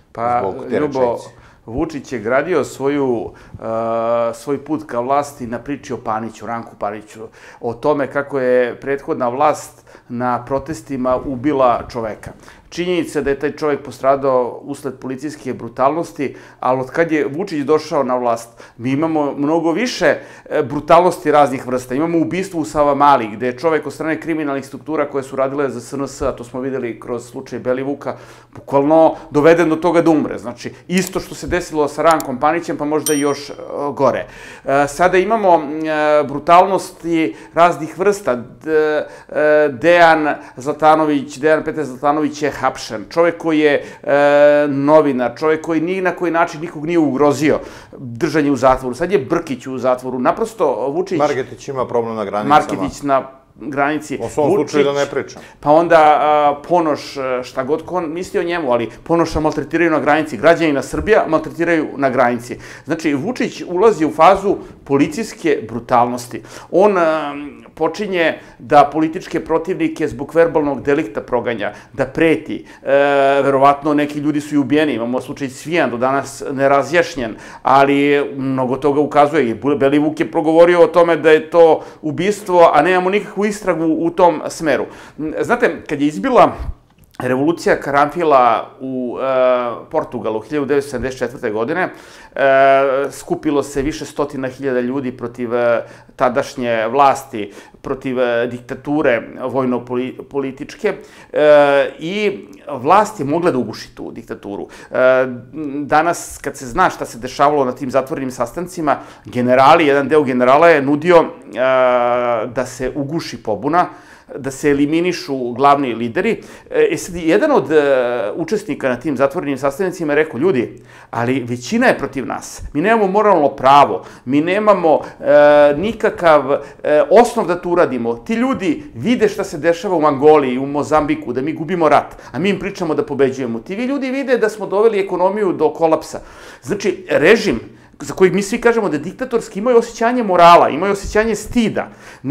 zbog te rečenice? Vučić je gradio svoj put ka vlasti na priči o Paniću, Ranku Paniću, o tome kako je prethodna vlast na protestima ubila čoveka. Činjenica da je taj čovek postradao usled policijske brutalnosti, ali od kad je Vučić došao na vlast, mi imamo mnogo više brutalnosti raznih vrsta. Imamo ubistvo u Savamali, gde je čovek od strane kriminalnih struktura koje su radile za SNS, a to smo videli kroz slučaj Belivuka, bukvalno doveden do toga da umre. Znači, isto što se desilo sa Rankom Panićem, pa možda i još gore. Sada imamo brutalnosti raznih vrsta. Dejan Petar Zlatanović je hapšen. Čovek koji je novinar, čovek koji ni na koji način nikog nije ugrozio držanje u zatvoru. Sad je Brkić u zatvoru. Naprosto Vučić... Margetić ima problem na granicama. Margetić na granici. O svom slučaju da ne pričam. Pa onda Ponoš, šta god ko misli o njemu, ali Ponoša maltretiraju na granici. Građanina Srbija maltretiraju na granici. Znači, Vučić ulazi u fazu policijske brutalnosti. On počinje da političke protivnike zbog verbalnog delikta proganja, da preti. Verovatno neki ljudi su i ubijeni. Imamo slučaj Cvijan, do danas nerazjašnjen, ali mnogo toga ukazuje. Belivuk je progovorio o tome da je to ubistvo, a nemamo nikakvu istragu u tom smeru. Znate, kad je izbila revolucija karanfila u Portugalu 1974. godine, skupilo se više stotina hiljada ljudi protiv tadašnje vlasti, protiv diktature vojno-političke i vlast je mogla da uguši tu diktaturu. Danas, kad se zna šta se dešavalo na tim zatvorenim sastancima, jedan deo generala je nudio da se uguši pobuna, da se eliminišu glavni lideri. Jedan od učesnika na tim zatvorenim sastancima je rekao, ljudi, ali većina je protiv nas. Mi nemamo moralno pravo, mi nemamo nikakav osnov da to uradimo. Ti ljudi vide šta se dešava u Angoliji, u Mozambiku, da mi gubimo rat, a mi im pričamo da pobeđujemo. Ti ljudi vide da smo doveli ekonomiju do kolapsa. Znači, režim za kojeg mi svi kažemo da je diktatorski, imaju osjećanje morala, imaju osjećanje stida.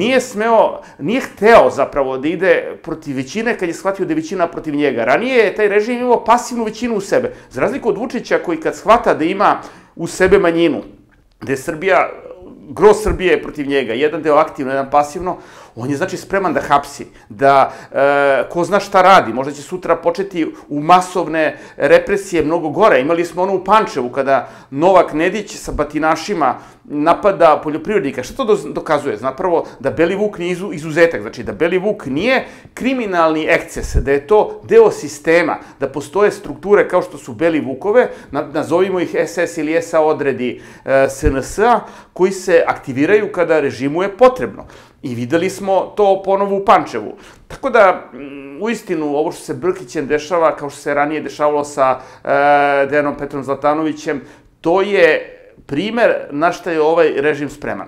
Nije hteo zapravo da ide protiv većine kad je shvatio da je većina protiv njega. Ranije je taj režim imao pasivnu većinu u sebe. Za razliku od Vučića koji kad shvata da ima u sebe manjinu, da je Srbija, gro Srbije je protiv njega, jedan deo aktivno, jedan pasivno, on je znači spreman da hapsi, da ko zna šta radi, možda će sutra početi u masovne represije mnogo gore. Imali smo ono u Pančevu kada Novak Nedić sa batinašima napada poljoprivrednika. Šta to dokazuje? Zapravo da Belivuk nije izuzetak, znači da Belivuk nije kriminalni eksces, da je to deo sistema, da postoje strukture kao što su Belivukove, nazovimo ih SS ili SA odredi SNS-a, koji se aktiviraju kada režimu je potrebno. I videli smo to ponovo u Pančevu. Tako da, uistinu, ovo što se Brkićem dešava, kao što se ranije dešavalo sa Dejanom Petrom Zlatanovićem, to je primer na šta je ovaj režim spreman.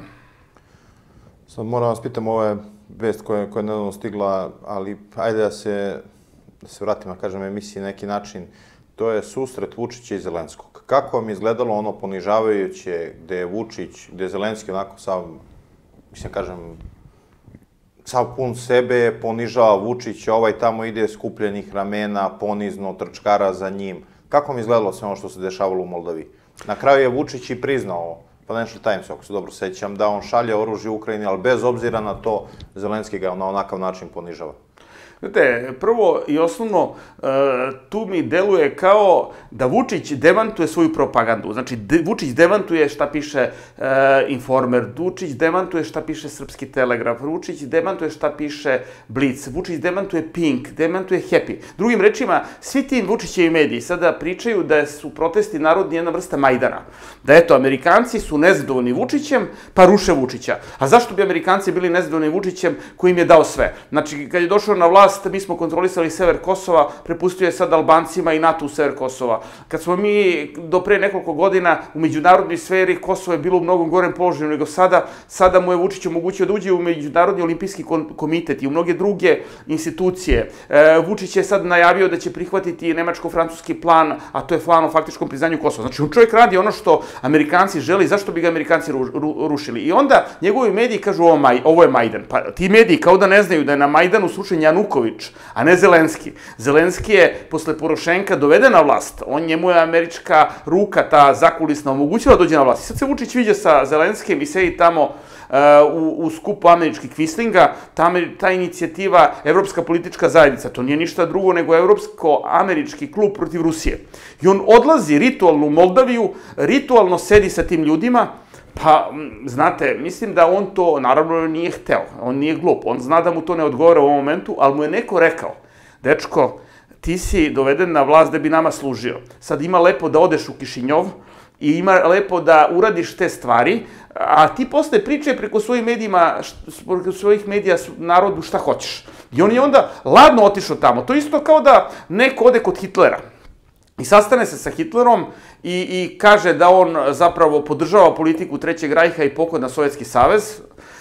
Sad moram vas pitam, ovo je vest koja je nedavno stigla, ali ajde da se vratim, kažem, emisiji na neki način. To je susret Vučića i Zelenskog. Kako vam je izgledalo ono ponižavajuće gde je Vučić, gde je Zelenski onako sav, mislim, kažem, sav pun sebe, ponižava Vučić, ovaj tamo ide skupljenih ramena, ponizno, trčkara za njim. Kako vam je izgledalo sve ono što se dešavalo u Moldaviji? Na kraju je Vučić i priznao, Financial Times, ako se dobro sećam, da on šalje oružje u Ukrajini, ali bez obzira na to, Zelenski ga na onakav način ponižava. Znate, prvo i osnovno, tu mi deluje kao da Vučić demantuje svoju propagandu. Znači, Vučić demantuje šta piše Informer, Vučić demantuje šta piše Srpski telegraf, Vučić demantuje šta piše Blic, Vučić demantuje Pink, demantuje Happy. Drugim rečima, svi ti Vučićevi mediji sada pričaju da su protesti narodni jedna vrsta Majdana. Da eto, Amerikanci su nezadovoljni Vučićem, pa ruše Vučića. A zašto bi Amerikanci bili nezadovoljni Vučićem koji im je dao sve? Znači, kad je došao na vlast, mi smo kontrolisali sever Kosova, prepustio je sad Albancima i NATO u sever Kosova. Kad smo mi do pre nekoliko godina u međunarodnoj sferi, Kosovo je bilo u mnogo gorem položaju nego sada mu je Vučić omogućio da uđe u Međunarodni olimpijski komitet i u mnoge druge institucije. Vučić je sad najavio da će prihvatiti nemačko-francuski plan, a to je plan o faktičkom priznanju Kosova. Znači, on čovjek radi ono što Amerikanci želi, zašto bi ga Amerikanci rušili? I onda njegovi mediji kažu ovo je Majdan. Pa ti mediji kao da ne znaju da je na Majdanu srušen Januković, Janukovič, a ne Zelenski. Zelenski je posle Porošenka doveden na vlast. Njemu je američka ruka, ta zakulisna, omogućila da dođe na vlast. I sad se Vučić viđa sa Zelenskim i sedi tamo u skupu američkih kvislinga, ta inicijativa Evropska politička zajednica, to nije ništa drugo nego Evropsko-američki klub protiv Rusije. I on odlazi ritualno u Moldaviju, ritualno sedi sa tim ljudima, pa, znate, mislim da on to, naravno, nije hteo, on nije glup, on zna da mu to ne odgovara u ovom momentu, ali mu je neko rekao, dečko, ti si doveden na vlast da bi nama služio, sad ima lepo da odeš u Kišinjov, i ima lepo da uradiš te stvari, a ti posle pričaj preko svojih medija narodu šta hoćeš. I on je onda ladno otišao tamo. To je isto kao da neko ode kod Hitlera i sastane se sa Hitlerom i kaže da on zapravo podržava politiku Trećeg rajha i poklon na Sovjetski savez,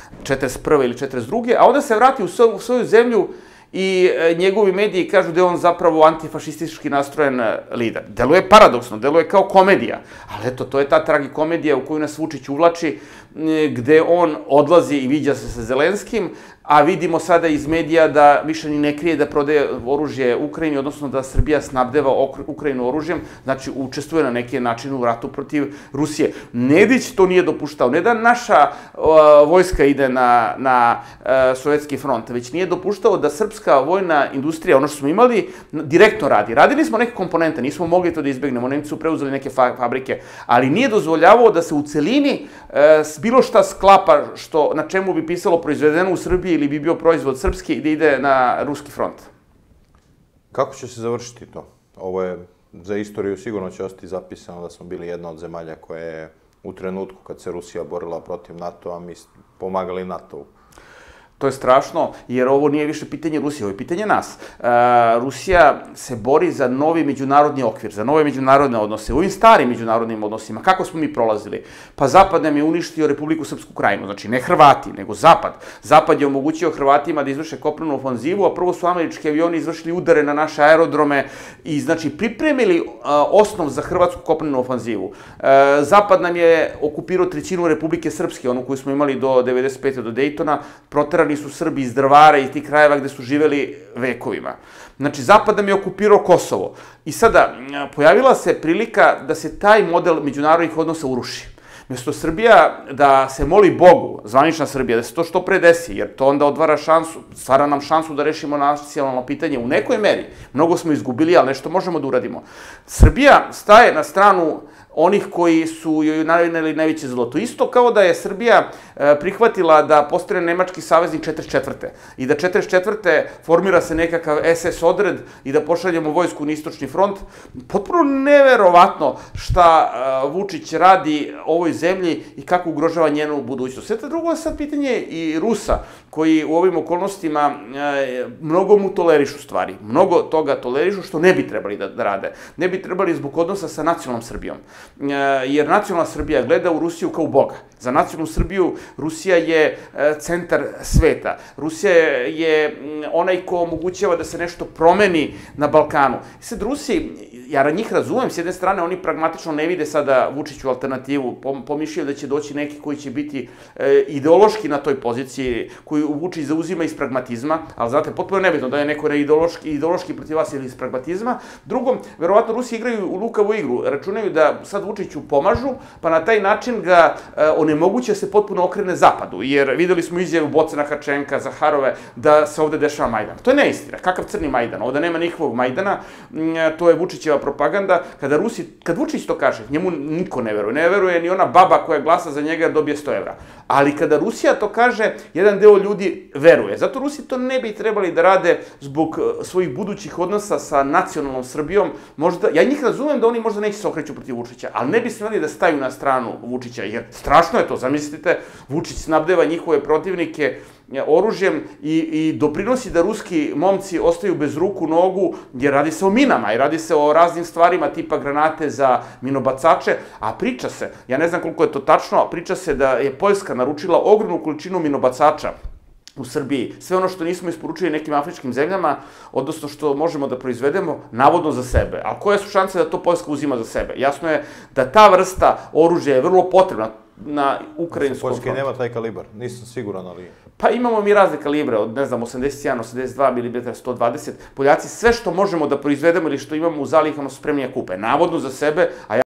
41. ili 42. A onda se vrati u svoju zemlju i njegovi mediji kažu da je on zapravo antifašistički nastrojen lider. Deluje paradoksno, deluje kao komedija, ali eto, to je ta tragikomedija u koju nas Vučić uvlači, gde on odlazi i viđa se sa Zelenskim, a vidimo sada iz medija da više ni ne krije da prodaje oružje Ukrajini, odnosno da Srbija snabdeva Ukrajinu oružjem, znači učestvuje na neki način u ratu protiv Rusije. Nedić to nije dopuštao, ne da naša vojska ide na sovjetski front, već nije dopuštao da srpska vojna industrija, ono što smo imali, direktno radi. Radili smo neke komponente, nismo mogli to da izbegnemo, Nemci su preuzeli neke fabrike, ali nije dozvoljavao da se u celini bilo šta sklapa na čemu bi pisalo proizvedeno u Srbiji ili bi bio proizvod srpski i da ide na ruski front. Kako će se završiti to? Ovo je za istoriju sigurno će ostati zapisano da smo bili jedna od zemalja koja je u trenutku kad se Rusija borila protiv NATO-a, mi pomagali NATO-u. To je strašno, jer ovo nije više pitanje Rusije, ovo je pitanje nas. Rusija se bori za novi međunarodni okvir, za nove međunarodne odnose. U ovim starim međunarodnim odnosima, kako smo mi prolazili? Pa Zapad nam je uništio Republiku Srpsku Krajinu, znači ne Hrvati, nego Zapad. Zapad je omogućio Hrvatima da izvrše kopnenu ofanzivu, a prvo su američki avioni izvršili udare na naše aerodrome i znači pripremili osnov za hrvatsku kopnenu ofanzivu. Zapad nam je okupirao trećinu Republike Srpske, onu koju smo imali do 95. do Dejtona, proterali su Srbi iz Drvara i tih krajeva gde su živeli vekovima. Znači, Zapad nam je okupirao Kosovo. I sada, pojavila se prilika da se taj model međunarodnih odnosa uruši. Mjesto Srbija da se moli Bogu, zvanična Srbija, da se to što pre desi, jer to onda stvara nam šansu da rešimo nacionalno pitanje u nekoj meri. Mnogo smo izgubili, ali nešto možemo da uradimo. Srbija staje na stranu onih koji su joj naneli najveće zlo. To isto kao da je Srbija prihvatila da postane nemački saveznik 44. I da 44. formira se nekakav SS odred i da pošaljemo vojsku na istočni front. Potpuno neverovatno šta Vučić radi ovoj zemlji i kako ugrožava njenu budućnost. Sve to drugo je sad pitanje i Rusa, koji u ovim okolnostima mnogo mu tolerišu stvari. Mnogo toga tolerišu što ne bi trebali da rade. Ne bi trebali zbog odnosa sa nacionalnom Srbijom. Jer nacionalna Srbija gleda u Rusiju kao u Boga. Za nacionalnu Srbiju Rusija je centar sveta. Rusija je onaj ko omogućava da se nešto promeni na Balkanu. I sad Rusi, ja njih razumem, s jedne strane oni pragmatično ne vide sada Vučiću alternativu, pomišljaju da će doći neki koji će biti ideološki na toj poziciji, koju Vučić zauzima iz pragmatizma, ali znate, potpuno nebitno da je neko ideološki protiv vas ili iz pragmatizma. Drugom, verovatno Rusi igraju u lukavu igru, računaju da sad Vučiću pomažu, pa na taj način ga onemoguće se potpuno okrene zapadu, jer videli smo izjavu Bocana, Hačenka, Zaharove, da se ovde dešava Majdan. To je neistina. Kakav crni Majdan? Ovde nema nikakvog Majdana, to je Vučićeva propaganda. Kad Vučić to kaže, njemu niko ne veruje. Ne veruje ni ona baba koja glasa za njega dobije 100 evra. Ali kada Rusija to kaže, jedan deo ljudi veruje. Zato Rusi to ne bi trebali da rade zbog svojih budućih odnosa sa nacionalnom Srbijom. Ja njih razumem da oni možda neće se okreću protiv Vučića, ali ne bi smeli da staju na stranu Vučića, jer strašno je to, zamislite, Vučić snabdeva njihove protivnike oružjem i doprinosi da ruski momci ostaju bez ruku, nogu, jer radi se o minama i radi se o raznim stvarima tipa granate za minobacače, a priča se, ja ne znam koliko je to tačno, a priča se da je Poljska naručila ogromnu količinu minobacača u Srbiji. Sve ono što nismo isporučili nekim afričkim zemljama, odnosno što možemo da proizvedemo, navodno za sebe. A koje su šanse da to Poljska uzima za sebe? Jasno je da ta vrsta oružja je vrlo potrebna. na ukrajinskom Poljska frontu. nema taj kalibar, nisam siguran, ali... Pa imamo mi razne kalibre, od, ne znam, 81, 82 mm, 120. Poljaci sve što možemo da proizvedemo ili što imamo u zalihama su spremni da kupe. Navodno za sebe, a ja